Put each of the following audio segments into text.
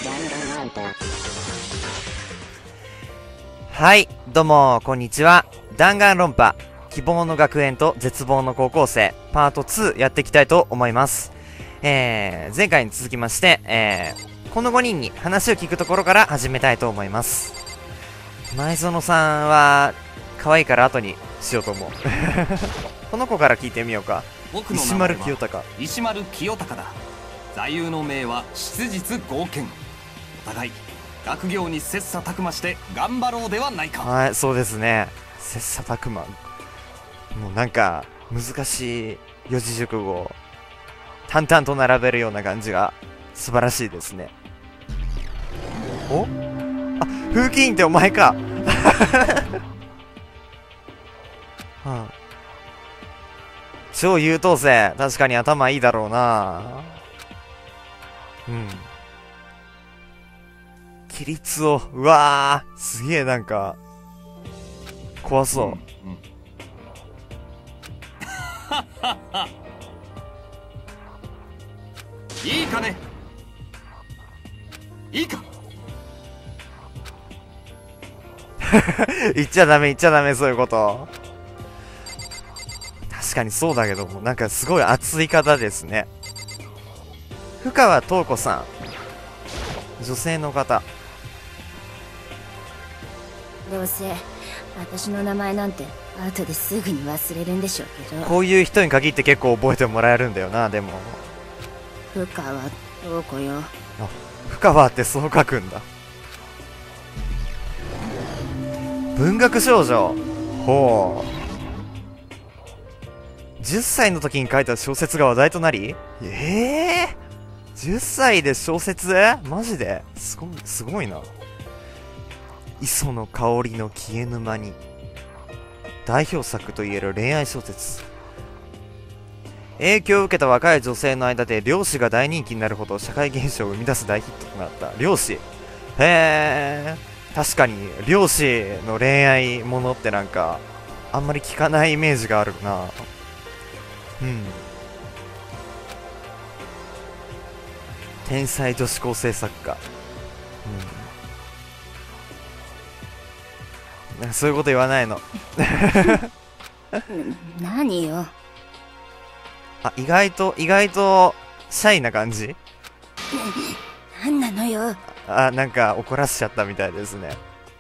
はい、どうもこんにちは。弾丸論破希望の学園と絶望の高校生パート2やっていきたいと思います。前回に続きまして、この5人に話を聞くところから始めたいと思います。前園さんは可愛いから後にしようと思うこの子から聞いてみようか。石丸清隆。 石丸清隆だ。座右の銘は質実剛健。お互い学業に切磋琢磨して頑張ろうではないか。 はい、そうですね。切磋琢磨、もうなんか難しい四字熟語を淡々と並べるような感じが素晴らしいですね。お、あ、風紀委員ってお前かはあ、超優等生、確かに頭いいだろうな。うん、規律を、うわー、すげえなんか怖そう、 いいかね、いいか言っちゃダメ、言っちゃダメ、そういうこと。確かにそうだけども、なんかすごい熱い方ですね。深川東子さん、女性の方。 どうせ私の名前なんて後ですぐに忘れるんでしょうけど、 こういう人に限って結構覚えてもらえるんだよな。でも深川東子よ。 あ、深川ってそう書くんだ。文学少女、ほう、10歳の時に書いた小説が話題となり、10歳で小説？マジですごいな。磯の香りの消え沼に、代表作といえる恋愛小説。影響を受けた若い女性の間で漁師が大人気になるほど社会現象を生み出す大ヒットとなった漁師。へえ、確かに漁師の恋愛ものってなんかあんまり聞かないイメージがあるな。うん、天才女子高生作家、うん、そういうこと言わないの何よ。 あ、意外とシャイな感じ。 何なのよ。 あ、なんか怒らせちゃったみたいですね。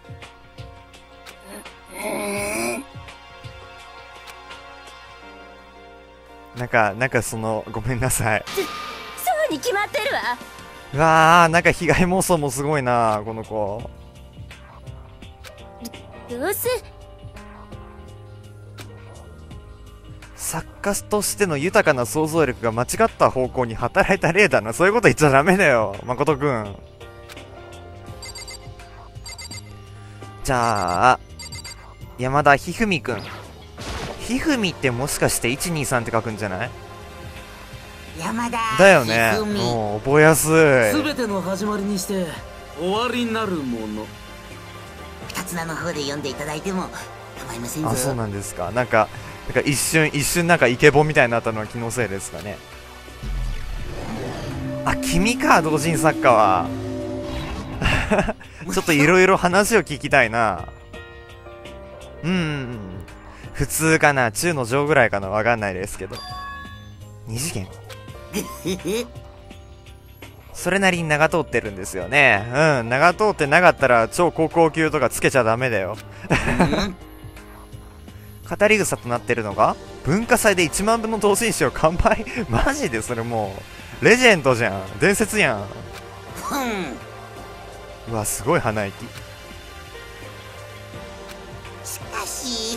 なんかその、ごめんなさい。 そうに決まってるわ。 うわー、なんか被害妄想もすごいな、この子。 どうせ作家としての豊かな想像力が間違った方向に働いた例だな。そういうこと言っちゃダメだよ、誠くん。じゃあ山田ひふみくん。ひふみってもしかして123って書くんじゃない？ 山田だよね。もう覚えやすい。 全ての始まりにして終わりになるもの。 二つ名の方で読んでいただいても構いませんぞ。 あ、そうなんですか。なんか一瞬なんかイケボみたいになったのは気のせいですかね。あ、君か、同人作家はちょっといろいろ話を聞きたいな。普通かな、中の上ぐらいかな、わかんないですけど。二次元それなりに長通ってるんですよね。長通ってなかったら超高校級とかつけちゃダメだよ語り草となってるのが文化祭で1万部の同人誌を完売マジでそれもうレジェンドじゃん、伝説やん。うわ、すごい鼻息。 しかし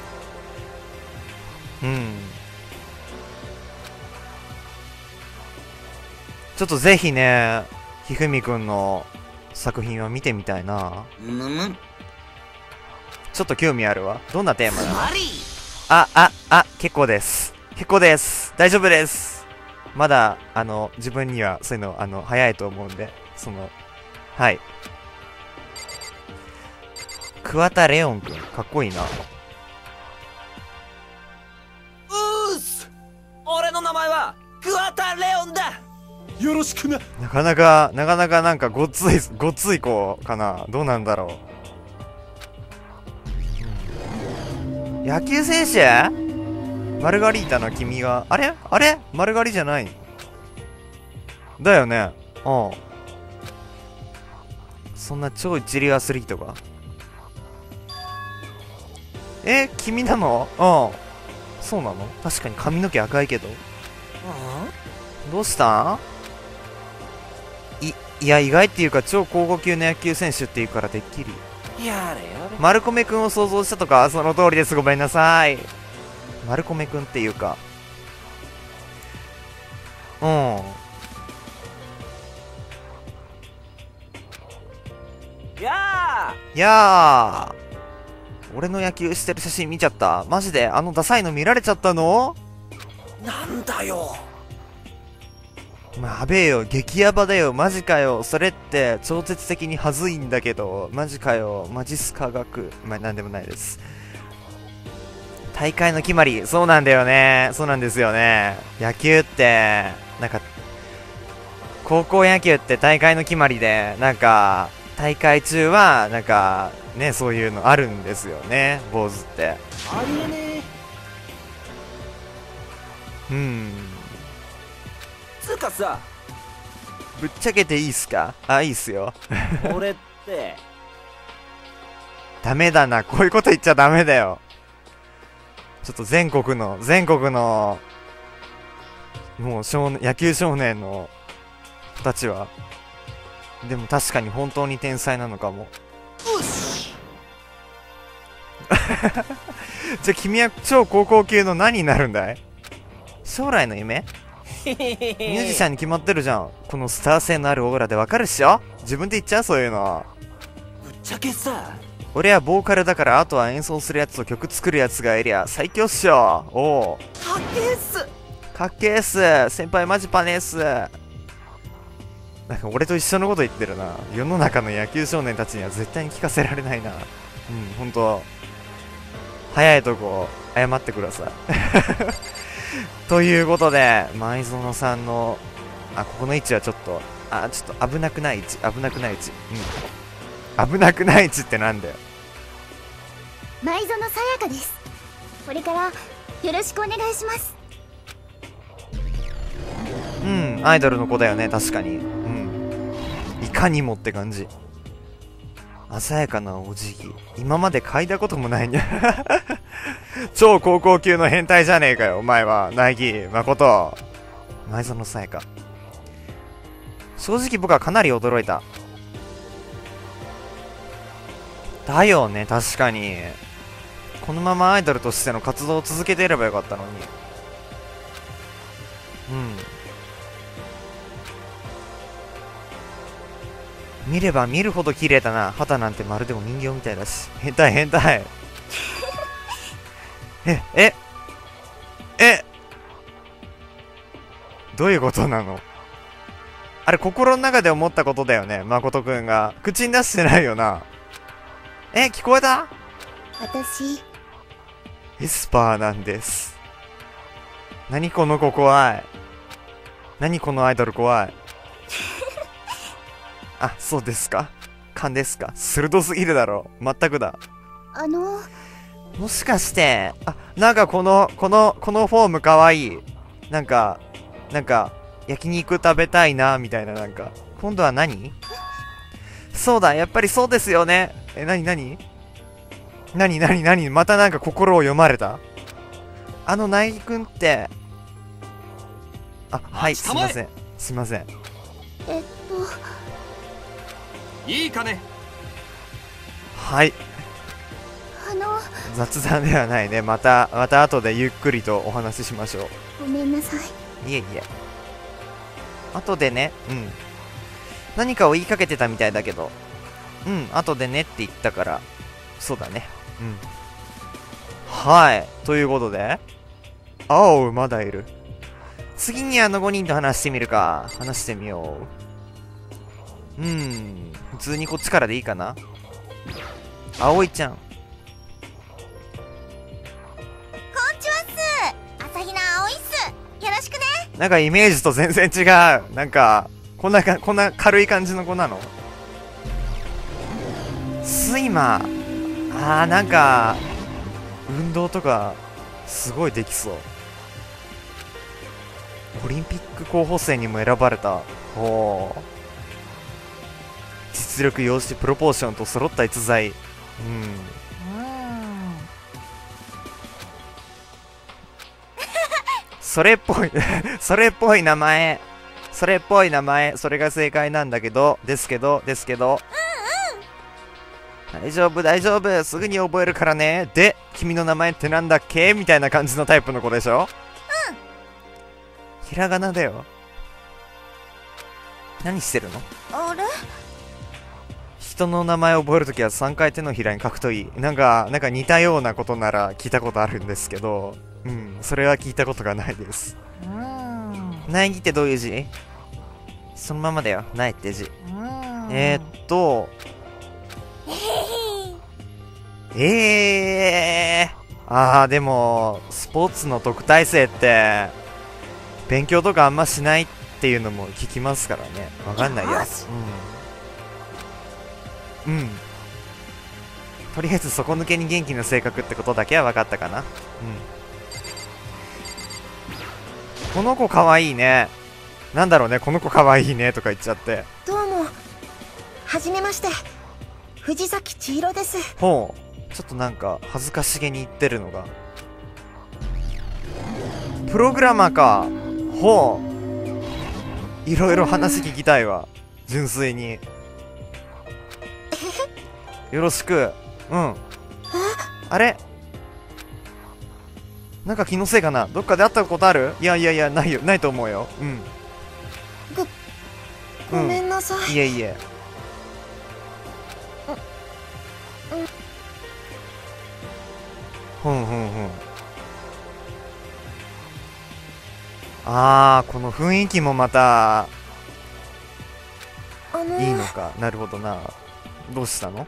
ちょっとぜひね、ひふみくんの作品は見てみたいな。ちょっと興味あるわ。どんなテーマだ？結構です。結構です。大丈夫です。まだ、自分にはそういうの、早いと思うんで、はい。桑田レオンくん、かっこいいな。 俺の名前は桑田レオンだ。 よろしくな。 なかなかなんかごっつい子かな。どうなんだろう。野球選手？マルガリータの君が、あれマルガリじゃない。だよね。うん。そんな超一流アスリートが。君なの？うん。そうなの？確かに髪の毛赤いけど。どうしたん？いや、意外っていうか超高校級の野球選手っていうからてっきり。 やれ。 マルコメ君を想像したとか、その通りです。ごめんなさい。マルコメ君っていうか。うん。やー。俺の野球してる写真見ちゃった。マジであのダサいの見られちゃったの？ なんだよ。 やべえよ、激ヤバだよ、マジかよ。それって超絶的にはずいんだけど、マジかよ、マジス科学。なんでもないです。大会の決まり、そうなんだよね。そうなんですよね。野球って、なんか、高校野球って大会の決まりで、なんか、大会中は、なんか、ね、そういうのあるんですよね、坊主って。 ありえねえ。つうかさ、 ぶっちゃけていいっすか？あ、いいっすよ。 俺ってダメだな、こういうこと言っちゃダメだよ。ちょっと全国のもう野球少年の子たちは、でも確かに本当に天才なのかも。じゃあ君は超高校級の何になるんだい？将来の夢？ミュージシャンに決まってるじゃん。このスター性のあるオーラでわかるっしょ？自分で言っちゃう、そういうの。 ぶっちゃけさ、 俺はボーカルだから、あとは演奏するやつと曲作るやつがいりゃ最強っしょ。おう、 かっけーっす。 かっけーっす。先輩マジパネーっす。なんか俺と一緒のこと言ってるな。世の中の野球少年たちには絶対に聞かせられないな。ほんと早いとこ謝ってください。ということで、前園さんのここの位置はちょっと危なくない位置。危なくない位置ってなんだよ。 前園さやかです。これからよろしくお願いします。 アイドルの子だよね、確かに。いかにもって感じ。鮮やかなお辞儀、今まで嗅いだこともないんや。超高校級の変態じゃねえかよ、お前は。苗木誠、前園さやか。正直僕はかなり驚いた。だよね、確かに。このままアイドルとしての活動を続けていればよかったのに。見れば見るほど綺麗だな。肌なんてまるでも人形みたいだし。変態。どういうことなの？あれ、心の中で思ったことだよね、誠くんが。口に出してないよな。聞こえた？ 私、 エスパーなんです。何この子怖い。何このアイドル怖い。あ、そうですか。勘ですか。鋭すぎるだろ。全くだ。もしかして、なんかこのフォームかわいい。なんか、焼肉食べたいな、みたいな、なんか。今度は何？そうだ、やっぱりそうですよね。何またなんか心を読まれた？苗木くんって、はい、すいません。 いいかね。 はい。雑談ではないね。また後でゆっくりとお話ししましょう。 ごめんなさい。 いえ。後でね。何かを言いかけてたみたいだけど。後でねって言ったから。そうだね。はい。ということで。まだいる。次に5人と話してみるか。話してみよう。普通にこっちからでいいかな。葵ちゃん。 こんちはっす。朝比奈葵っす。よろしくね。 なんかイメージと全然違う。なんか、こんな軽い感じの子なの。スイマー。なんか、運動とか、すごいできそう。オリンピック候補生にも選ばれた。ほう。実力、容姿、プロポーションと揃った逸材。それっぽいそれっぽい名前。それっぽい名前。それが正解なんだけど、ですけど。大丈夫、大丈夫。すぐに覚えるからね。で、君の名前ってなんだっけみたいな感じのタイプの子でしょ。ひらがなだよ。何してるの？ あれ？ 人の名前を覚えるときは3回手のひらに書くといい。なんか似たようなことなら聞いたことあるんですけど、それは聞いたことがないです。苗木ってどういう字？そのままだよ。苗って字。でも、スポーツの特待生って、勉強とかあんましないっていうのも聞きますからね。わかんないや。とりあえず底抜けに元気な性格ってことだけは分かったかな。この子かわいいね。なんだろうね、この子かわいいねとか言っちゃって。 どうも、はじめまして、藤崎千尋です。 ほう、ちょっとなんか恥ずかしげに言ってるのが。プログラマーか。ほう、いろいろ話聞きたいわ、純粋に。よろしく。あれ、なんか気のせいかな。どっかで会ったことある？いや、ないよ、ないと思うよ。 ごめんなさい。 いえいえ。この雰囲気もまたいいのか。なるほどな。どうしたの？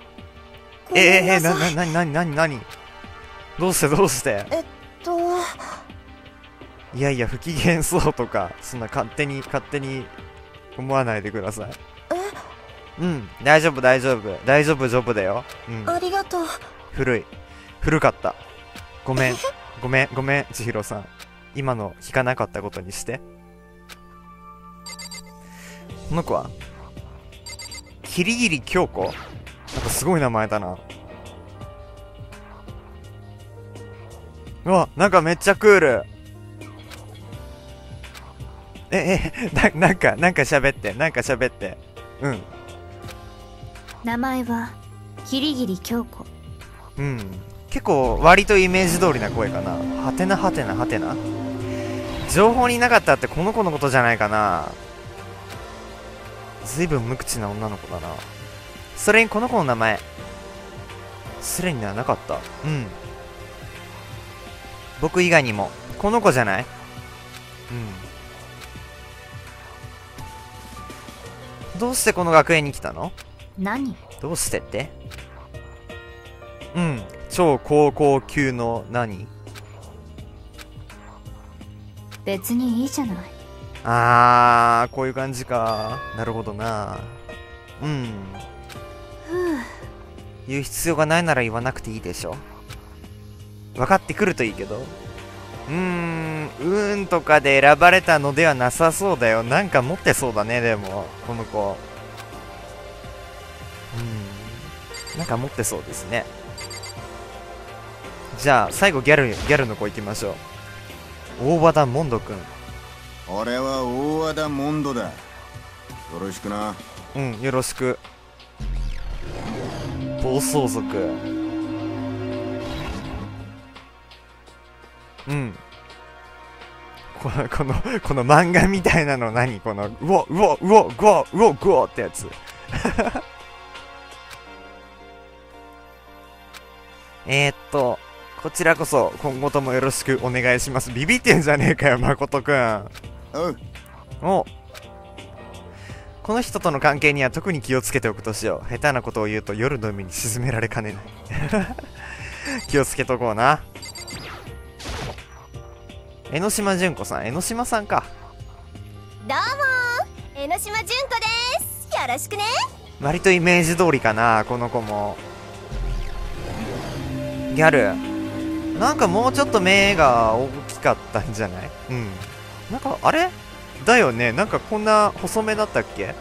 なにどうしていや、不機嫌そうとか、そんな勝手に思わないでください。大丈夫だよ。 ありがとう。 古かった。ごめん、千尋さん。今の聞かなかったことにして。この子はキリギリ京子？なんかすごい名前だな。うわ、なんかめっちゃクール。なんか喋って。 名前はキリギリ京子。 結構割とイメージ通りな声かな。はてな。情報になかったってこの子のことじゃないかな。ずいぶん無口な女の子だな。それにこの子の名前スレにはなかった。僕以外にもこの子じゃない？どうしてこの学園に来たの？ 何？ どうしてって？超高校級の何？ 別にいいじゃない。 こういう感じか。なるほどな。言う必要がないなら言わなくていいでしょ。分かってくるといいけど。とかで選ばれたのではなさそうだよ。なんか持ってそうだね、でもこの子。なんか持ってそうですね。じゃあ最後ギャルの子行きましょう。大和田モンドくん。 俺は大和田モンドだ。よろしくな。 よろしく。暴走族。この漫画みたいなの何？このうおってやつ。こちらこそ今後ともよろしくお願いします。ビビってんじゃねえかよ、誠くん。この人との関係には特に気をつけておくとしよう。下手なことを言うと夜の海に沈められかねない。気をつけとこうな。 江ノ島純子さん、江ノ島さんか。 どうも江ノ島純子です。よろしくね。 割とイメージ通りかな、この子も。ギャルなんかもうちょっと目が大きかったんじゃない？うん。なんかあれだよね、なんかこんな細めだったっけ？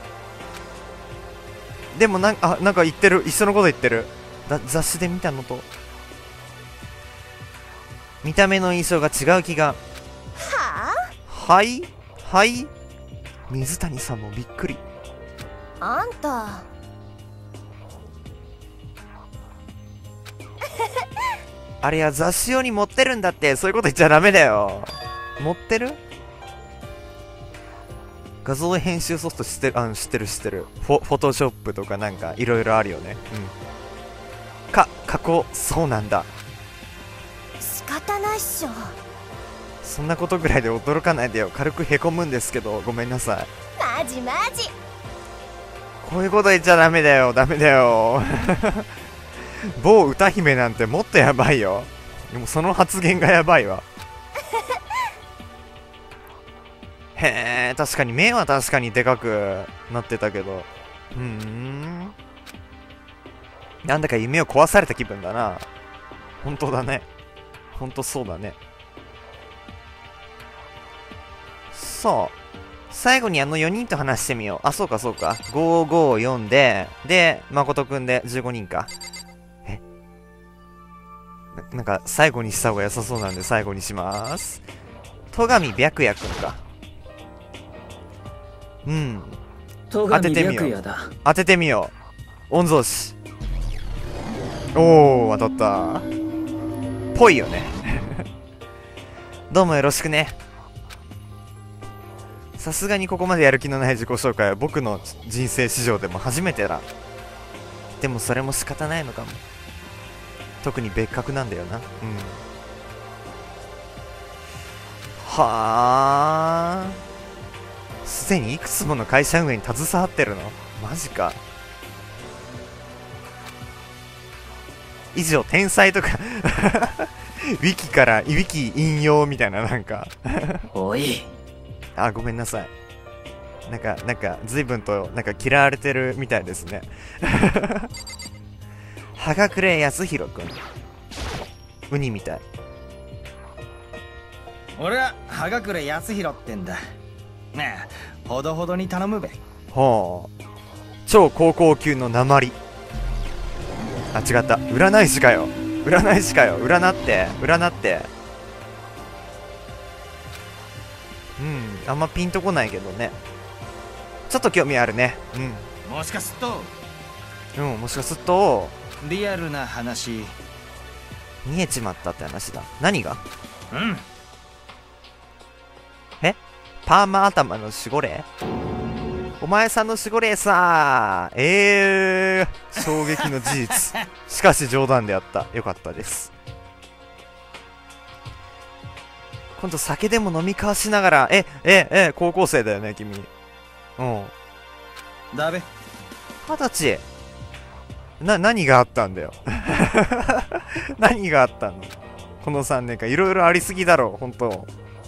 でもなんか言ってる、一緒のこと言ってる。雑誌で見たのと見た目の印象が違う気が。 ははいはい、水谷さんもびっくり。 あんたあれは雑誌用に持ってるんだって。そういうこと言っちゃダメだよ。持ってる？画像編集ソフト知ってる？知ってる。フォトショップとかなんかいろいろあるよね。うん。加工、そうなんだ。 仕方ないっしょ。 そんなことぐらいで驚かないでよ。軽くへこむんですけど、ごめんなさい。 マジマジ。 こういうこと言っちゃダメだよ、ダメだよ。某歌姫なんてもっとやばいよ。でもその発言がやばいわ。へえ、確かに目は確かにでかくなってたけど。なんだか夢を壊された気分だな。本当だね。本当そうだね。そう。最後に4人と話してみよう。あ、そうかそうか。554で、誠くんで15人か。なんか最後にした方が良さそうなんで最後にします。戸上白夜くんか。うん。 戸上白夜だ。 当ててみよう。御曹司。おー、当たった。ぽいよね。どうもよろしくね。さすがにここまでやる気のない自己紹介は僕の人生史上でも初めてだ。でもそれも仕方ないのかも。特に別格なんだよな。うん。はあ。すでにいくつもの会社運営に携わってるの？マジか。以上、天才とかウィキからウィキ引用みたいな、なんかおい。 あ、ごめんなさい。なんか随分と嫌われてるみたいですね。はがくれやすひろくん、ウニみたい。 俺ははがくれやすひろってんだ。ねえ、ほどほどに頼むべ。 はあ、超高校級の鉛。あ、違った。占い師かよ。占い師かよ。占ってあんまピンとこないけどね。ちょっと興味あるね。 もしかすっともしかするとリアルな話見えちまったって話だ。何が？パーマ頭の守護霊？お前さんの守護霊さー。衝撃の事実。しかし冗談であった。よかったです。今度酒でも飲み交わしながら、高校生だよね、君。 だべ。 20歳。何があったんだよ。何があったの？この3年間、いろいろありすぎだろう、ほんと。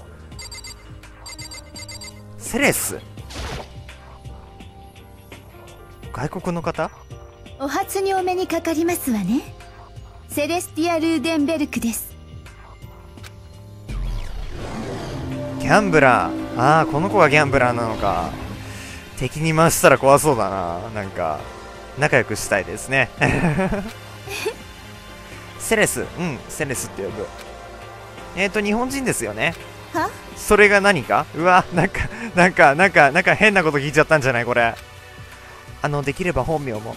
セレス。外国の方？ お初にお目にかかりますわね。セレスティア・ルーデンベルクです。 ギャンブラー。ああ、この子がギャンブラーなのか。敵に回したら怖そうだな。なんか仲良くしたいですね。セレス。セレスって呼ぶ。日本人ですよね。 は？ それが何か？うわ、なんか変なこと聞いちゃったんじゃないこれ。できれば本名も。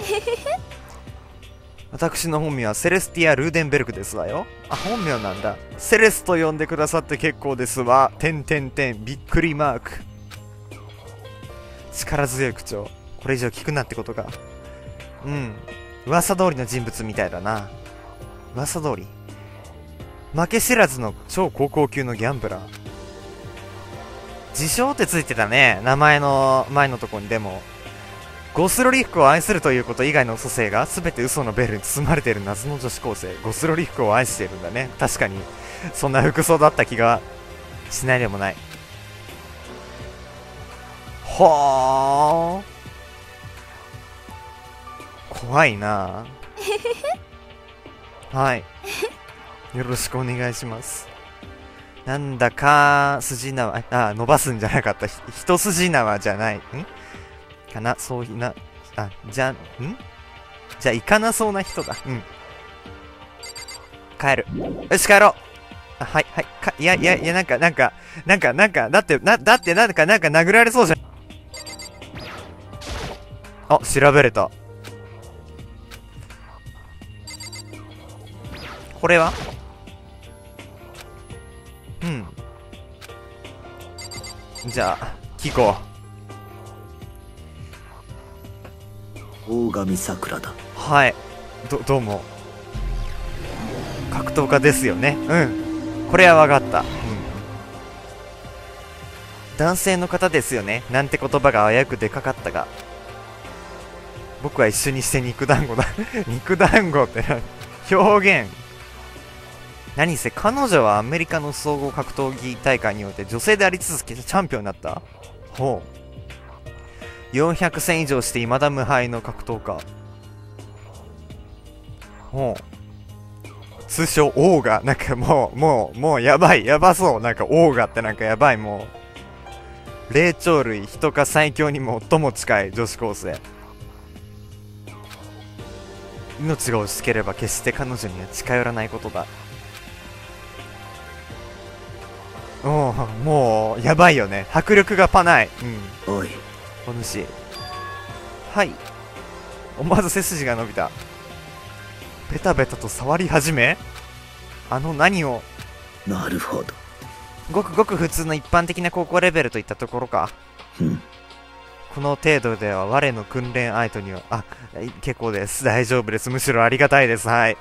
私の本名はセレスティア・ルーデンベルクですわよ。あ、本名なんだ。セレスと呼んでくださって結構ですわ。びっくりマーク。力強い口調。これ以上聞くなってことか。噂通りの人物みたいだな。噂通り。負け知らずの超高校級のギャンブラー。自称ってついてたね。名前の前のとこに。でもゴスロリフクを愛するということ以外の祖先が全て嘘のベルに包まれている謎の女子高生。ゴスロリフクを愛しているんだね。確かにそんな服装だった気がしないでもない。はあ、怖いな。はい、よろしくお願いします。なんだか筋縄、伸ばすんじゃなかった。一筋縄じゃないかな。そういうな、じゃあ行かなそうな人だ。帰る。よし、帰ろう。はい、いや、なんか、だって殴られそうじゃん。あ、調べれた。これはじゃあ、聞こう。大神桜だ。 はい。どうも。格闘家ですよね。これは分かった。男性の方ですよね。なんて言葉が危うくでかかったが。僕は一緒にして肉団子だ。肉団子って表現。何せ彼女はアメリカの総合格闘技大会において女性でありつつチャンピオンになった。ほう。400戦以上して未だ無敗の格闘家。ほう。通称オーガ。なんかもうやばそう。なんかオーガってなんかやばい。もう霊長類人か最強に最も近い女子高生。命が惜しければ決して彼女には近寄らないことだ。もうやばいよね。迫力がパない。 おい、 お主。はい。思わず背筋が伸びた。ベタベタと触り始め、何を。 なるほど。 ごくごく普通の一般的な高校レベルといったところか。この程度では我の訓練相手には、結構です。大丈夫です。むしろありがたいです。はい。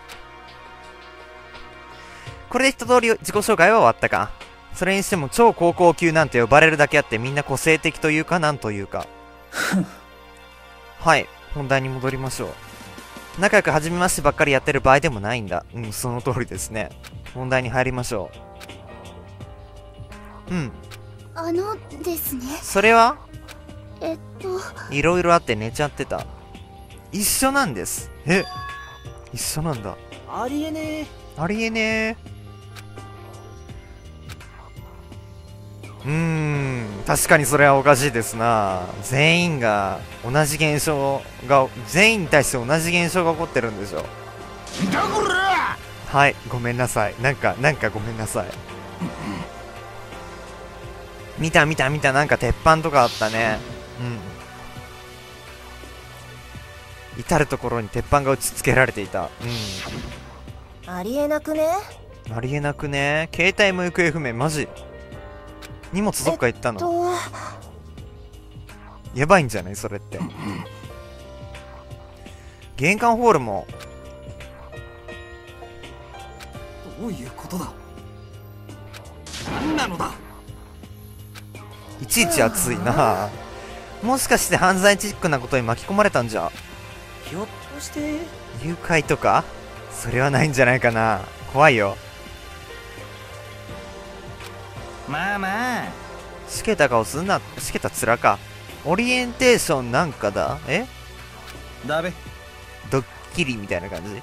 これで一通り自己紹介は終わったか。それにしても超高校級なんて呼ばれるだけあってみんな個性的というかなんというか。はい、本題に戻りましょう。仲良く初めましてばっかりやってる場合でもないんだ。その通りですね。本題に入りましょう。ですね。 それはいろいろあって寝ちゃってた。一緒なんです。一緒なんだ。 ありえねえ。 ありえねえ。確かにそれはおかしいですな。全員が同じ現象が、全員に対して同じ現象が起こってるんでしょ。 だこら。 はい、ごめんなさい。なんかごめんなさい。見た、なんか鉄板とかあったね。至る所に鉄板が打ち付けられていた。 ありえなくね。 ありえなくね。携帯も行方不明。マジ荷物どっか行ったの？やばいんじゃないそれって。玄関ホールも。 どういうことだ。何なのだ。 いちいち熱いな。もしかして犯罪チックなことに巻き込まれたんじゃ。 ひょっとして誘拐とか？それはないんじゃないかな。怖いよ。 まあしけた顔すんな。しけた面か。オリエンテーションなんかだ。 だべ。 ドッキリみたいな感じ。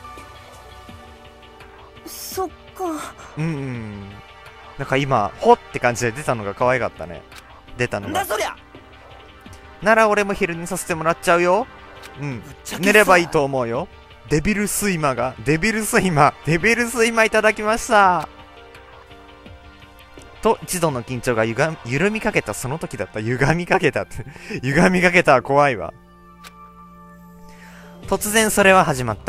そっか。 なんか今ほって感じで出たのが可愛かったね。出たのが。 なんだそりゃ。 なら俺も昼寝させてもらっちゃうよ。寝ればいいと思うよ。デビルスイマいただきました。と一度の緊張が緩みかけたその時だった。歪みかけたは怖いわ。突然それは始まった。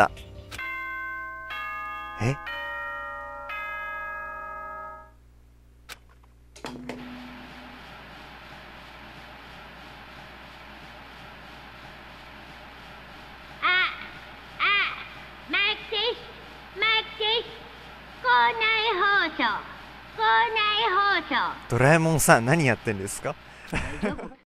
ドラえもんさん何やってんですか？